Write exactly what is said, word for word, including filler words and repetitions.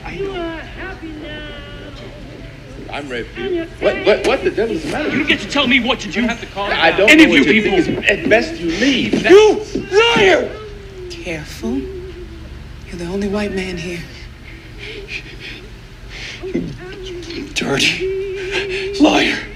You are happy now. I'm ready for you. What, what, what the devil is the matter? You don't get to tell me what to do. You have to call I don't Any know of you what people. Think. At best, you leave. You liar! Careful. You're the only white man here. Dirty liar.